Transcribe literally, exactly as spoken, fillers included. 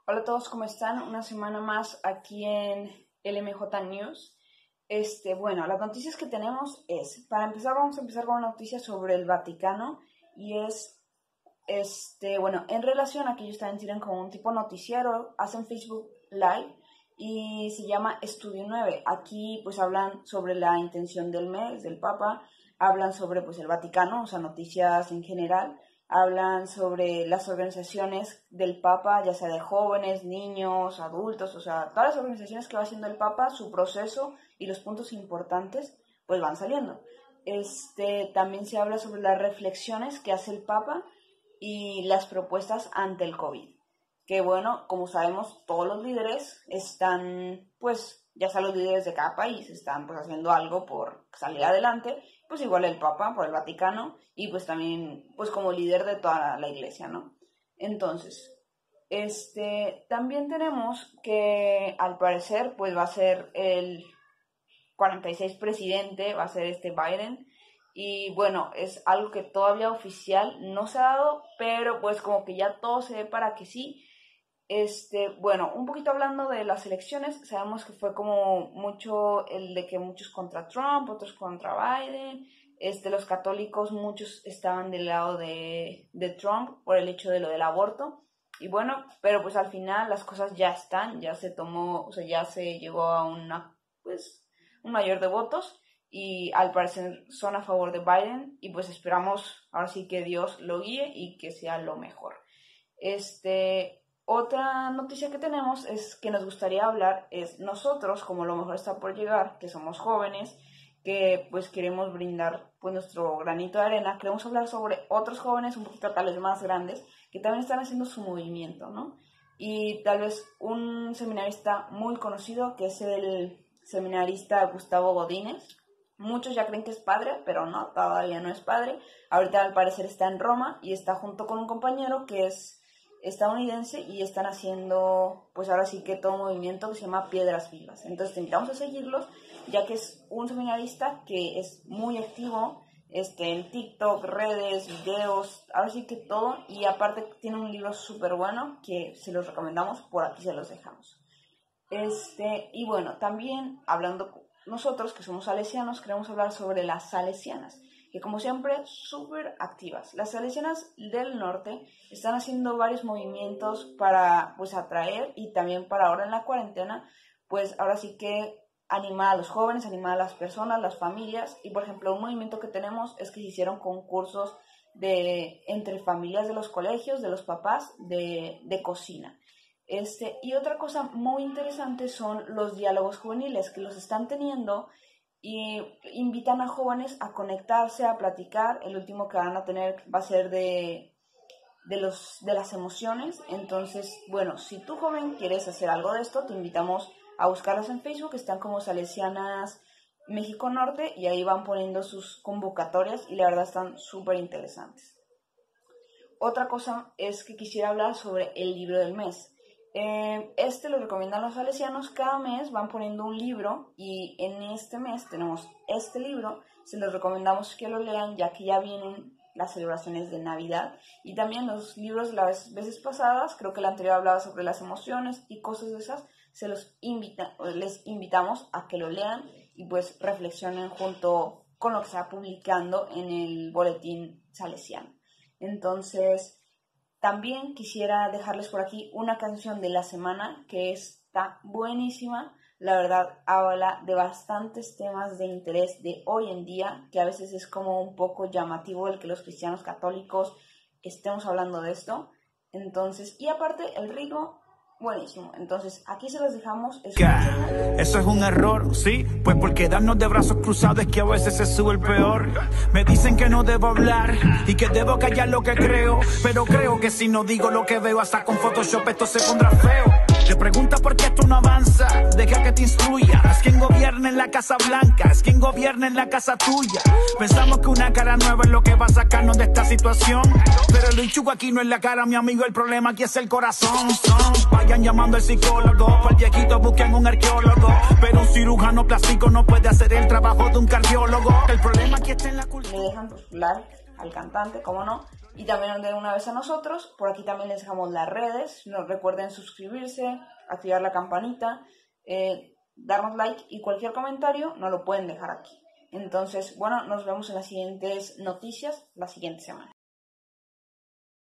Hola a todos, ¿cómo están? Una semana más aquí en L M J News. Este, bueno, las noticias que tenemos es, para empezar vamos a empezar con una noticia sobre el Vaticano y es, este, bueno, en relación a que ellos también tienen como un tipo noticiero, hacen Facebook Live y se llama Estudio nueve. Aquí pues hablan sobre la intención del mes, del Papa, hablan sobre pues el Vaticano, o sea, noticias en general. Hablan sobre las organizaciones del Papa, ya sea de jóvenes, niños, adultos, o sea, todas las organizaciones que va haciendo el Papa, su proceso y los puntos importantes, pues van saliendo. Este, también se habla sobre las reflexiones que hace el Papa y las propuestas ante el COVID. Que bueno, como sabemos, todos los líderes están, pues, ya sea los líderes de cada país, están pues haciendo algo por salir adelante, pues igual el Papa por el Vaticano y pues también pues como líder de toda la iglesia, ¿no? Entonces, este, también tenemos que al parecer pues va a ser el cuarenta y seis presidente, va a ser este Biden y bueno, es algo que todavía oficial no se ha dado, pero pues como que ya todo se ve para que sí. Este, bueno, un poquito hablando de las elecciones, sabemos que fue como mucho el de que muchos contra Trump, otros contra Biden, este, los católicos muchos estaban del lado de, de Trump por el hecho de lo del aborto, y bueno, pero pues al final las cosas ya están, ya se tomó, o sea, ya se llegó a una, pues, un mayor de votos, y al parecer son a favor de Biden, y pues esperamos ahora sí que Dios lo guíe y que sea lo mejor. Este... Otra noticia que tenemos es que nos gustaría hablar es nosotros, como lo mejor está por llegar, que somos jóvenes, que pues queremos brindar pues nuestro granito de arena, queremos hablar sobre otros jóvenes un poquito tal vez más grandes que también están haciendo su movimiento, ¿no? Y tal vez un seminarista muy conocido que es el seminarista Gustavo Godínez. Muchos ya creen que es padre, pero no, todavía no es padre. Ahorita al parecer está en Roma y está junto con un compañero que es estadounidense y están haciendo pues ahora sí que todo un movimiento que se llama Piedras Vivas. Entonces te invitamos a seguirlos, ya que es un seminarista que es muy activo este, en TikTok, redes, videos, ahora sí que todo, y aparte tiene un libro súper bueno que se los recomendamos, por aquí se los dejamos. Este, y bueno, también hablando nosotros que somos salesianos, queremos hablar sobre las salesianas, que como siempre, súper activas. Las salesianas del norte están haciendo varios movimientos para, pues, atraer y también para ahora en la cuarentena, pues, ahora sí que animar a los jóvenes, animar a las personas, las familias. Y, por ejemplo, un movimiento que tenemos es que se hicieron concursos de, entre familias de los colegios, de los papás, de, de cocina. Este, y otra cosa muy interesante son los diálogos juveniles, que los están teniendo y invitan a jóvenes a conectarse, a platicar. El último que van a tener va a ser de, de, los, de las emociones. Entonces, bueno, si tú joven quieres hacer algo de esto, te invitamos a buscarlas en Facebook. Están como Salesianas México Norte y ahí van poniendo sus convocatorias y la verdad están súper interesantes. Otra cosa es que quisiera hablar sobre el libro del mes. Eh, este lo recomiendan los salesianos, cada mes van poniendo un libro y en este mes tenemos este libro, se los recomendamos que lo lean ya que ya vienen las celebraciones de Navidad y también los libros de las veces pasadas, creo que el anterior hablaba sobre las emociones y cosas de esas, se los invita, les invitamos a que lo lean y pues reflexionen junto con lo que se va publicando en el boletín salesiano. Entonces, también quisiera dejarles por aquí una canción de la semana que está buenísima. La verdad, habla de bastantes temas de interés de hoy en día, que a veces es como un poco llamativo el que los cristianos católicos estemos hablando de esto. Entonces, y aparte, el ritmo, buenísimo. Entonces, aquí se los dejamos. Eso es un error, sí, pues por quedarnos de brazos cruzados es que a veces se sube el peor. Me dicen que no debo hablar y que debo callar lo que creo, pero creo que si no digo lo que veo hasta con Photoshop esto se pondrá feo. Te pregunta por qué esto no avanza, deja que te instruya. Es quien gobierna en la Casa Blanca, es quien gobierna en la casa tuya. Pensamos que una cara nueva es lo que va a sacarnos de esta situación, pero lo hinchugo aquí no es la cara, mi amigo, el problema aquí es el corazón. Vayan llamando al psicólogo, para el viejito busquen un arqueólogo, pero un cirujano plástico no puede hacer el trabajo de un cardiólogo. El problema aquí está en la cultura. Le dejan like al cantante, cómo no. y también de una vez a nosotros. Por aquí también les dejamos las redes. No recuerden suscribirse, activar la campanita, eh, darnos like y cualquier comentario nos lo pueden dejar aquí. Entonces, bueno, nos vemos en las siguientes noticias la siguiente semana.